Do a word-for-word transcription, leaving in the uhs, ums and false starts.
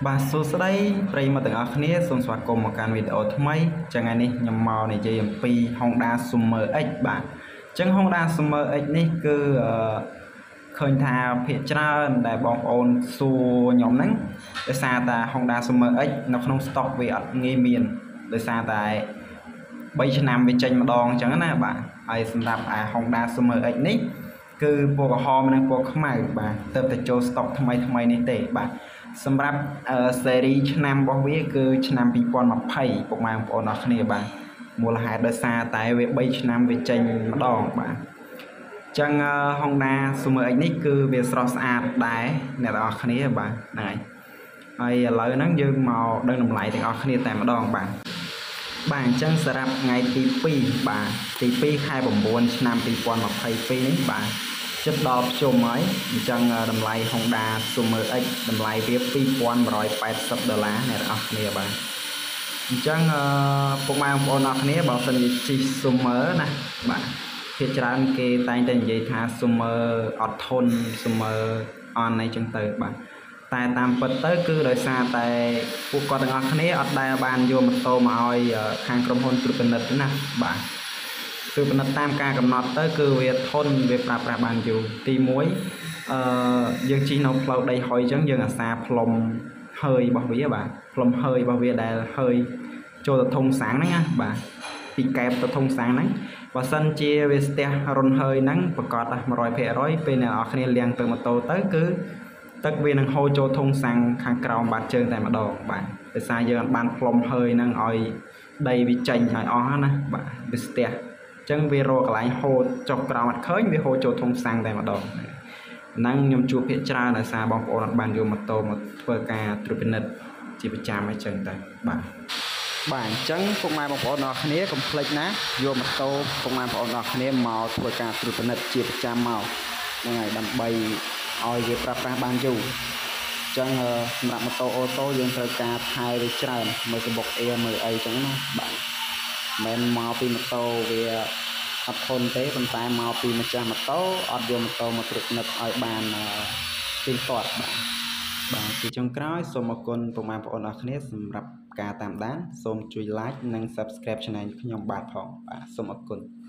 បាទសួស្តីប្រិយមិត្តទាំងអស់គ្នាសូមស្វាគមន៍មកកាន់វីដេអូថ្មីចឹងថ្ងៃនេះខ្ញុំមកនិយាយអំពី Honda Summer X បាទចឹង Honda Summer X នេះគឺឃើញថាភាគច្រើនដែលបងប្អូនសួរខ្ញុំហ្នឹងដោយសារតែ Honda Summer X នៅក្នុង stock វាអត់ងាយមានដោយសារតែបីឆ្នាំវាចេញម្ដងចឹងណាបាទហើយសម្រាប់អា Honda Summer X នេះគឺពណ៌ក្រហមនិងពណ៌ខ្មៅបាទទើបតែចូល stock ថ្មីថ្មីនេះទេបាទសម្រាប់ស៊េរីឆ្នាំរបស់វាគឺឆ្នាំពីរពាន់ម្ភៃពុកម៉ែបងប្អូនអរគ្នាបាទមូលហេតុដោយសារតែវាបីឆ្នាំវាចេញម្ដងបាទអញ្ចឹង Honda Summer X នេះគឺវាស្រស់ស្អាតដែរអ្នកទាំងអស់គ្នាបាទហ្នឹងហើយហើយឥឡូវហ្នឹងយើងមកដឹងតម្លៃទាំងអស់គ្នាតែម្ដងបាទបាទអញ្ចឹងសម្រាប់ថ្ងៃទីពីរបាទទីពីរខែ៩ឆ្នាំពីរពាន់ម្ភៃពីរនេះបាទជិតដល់ភ្ជុំហើយអញ្ចឹងតម្លៃ Honda Summer X តម្លៃវាពីរពាន់មួយរយប៉ែតសិបដុល្លារអ្នកទាំងអស់គ្នាបាទអញ្ចឹងពុកម៉ែបងប្អូនអរគ្នាបើសិនជាជិះ Summer ណាបាទភាគច្រើនគេតែងតែនិយាយថា Summer អត់ធន់ Summer អន់អីចឹងទៅបាទតែតាមពិតទៅគឺដោយសារតែពួកគាត់ទាំងអស់គ្នាអត់ដែលបានយកម៉ូតូមកឲ្យខាងក្រុមហ៊ុនត្រួតពិនិត្យទេណាបាទគឺពិនិត្យតាមការកំណត់ទៅគឺវាធន់វាប្រើប្រាស់បានយូរទីមួយអឺយើងជិះនៅផ្លូវដីហុយអញ្ចឹងយើងអាសាផ្លុំហើយរបស់វាបាទផ្លុំហើយរបស់វាដែលហើយចូលទៅធុងសាំងហ្នឹងណាបាទពីកែបទៅធុងសាំងហ្នឹងបើសិនជាវាស្ទះរុនហើយហ្នឹងប្រកាសតែមួយរយភាគរយពេលអ្នកនរគ្នាលាងទៅម៉ូតូទៅគឺទឹកវានឹងហូរចូលធុងសាំងខាងក្រោមបាតជើងតែម្ដងបាទដោយសារយើងអត់បានផ្លុំហើយហ្នឹងឲ្យដីវាចេញឲ្យអស់ណាបាទវាស្ទះអញ្ចឹងវារកកន្លែងហូរចុះក្រោមអត់ឃើញវាហូរចូលធុងសាំងតែម្ដងហ្នឹងខ្ញុំជួបភាគច្រើនដោយសារបងប្អូនអត់បានយកម៉ូតូមកធ្វើការត្រួតពិនិត្យជាប្រចាំអញ្ចឹងទៅបាទបាទអញ្ចឹងពុកម៉ែបងប្អូនអរគ្នាកុំភ្លេចណាយកម៉ូតូពុកម៉ែបងប្អូនអរគ្នាមកធ្វើការត្រួតពិនិត្យជាប្រចាំមកហ្នឹងហើយដើម្បីឲ្យវាប្រើប្រាស់បានយូរអញ្ចឹងសម្រាប់ម៉ូតូអូតូយើងត្រូវការថែវាច្រើនមើលកបុកអៀមើលអីអញ្ចឹងណាបាទមិនមកពីម៉ូតូវាអត់ធន់ទេប៉ុន្តែមកពីម្ចាស់ម៉ូតូអត់យកម៉ូតូមកត្រួតពិនិត្យឲ្យបានទៀងទាត់បាទបាទជាចុងក្រោយសូមអរគុណពុកម៉ែបងប្អូនអរគ្នាសម្រាប់ការតាមដានសូមជួយ like និង subscribe Channel ខ្ញុំបាទផងបាទសូមអរគុណ